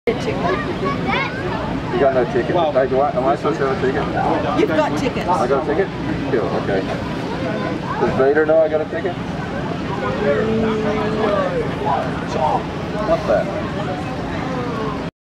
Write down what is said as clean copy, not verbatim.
You got no ticket? Well, Hey, am I supposed to have a ticket? You've got tickets. I got a ticket? Cool, okay. Does Vader know I got a ticket? What's that?